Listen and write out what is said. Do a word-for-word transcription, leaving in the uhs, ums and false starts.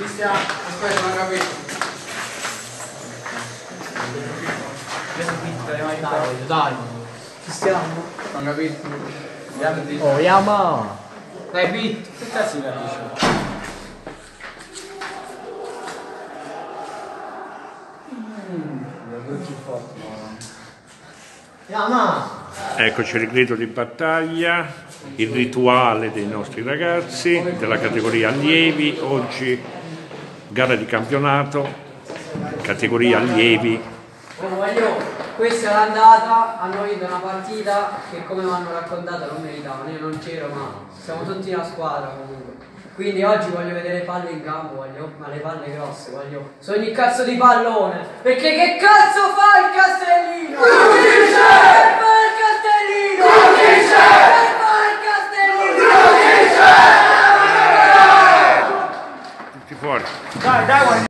Cristiano, aspetta, non ho capito. Dai, dai. Cristiano. Non ho capito. Oh, Yama! Dai, Pete, che cazzo si capisce? Yama! Eccoci il grido di battaglia, il rituale dei nostri ragazzi della categoria allievi. Oggi gara di campionato, categoria allievi. Oh, voglio, questa è l'andata, hanno vinto una partita che come mi hanno raccontato non meritavano, io non c'ero ma siamo tutti una squadra comunque. Quindi oggi voglio vedere palle in campo, voglio, ma le palle grosse, voglio su ogni cazzo di pallone, perché che cazzo fa il Castellino? Che fa il Castellino? Che fa il Castellino? Tutti fuori. Dai, dai,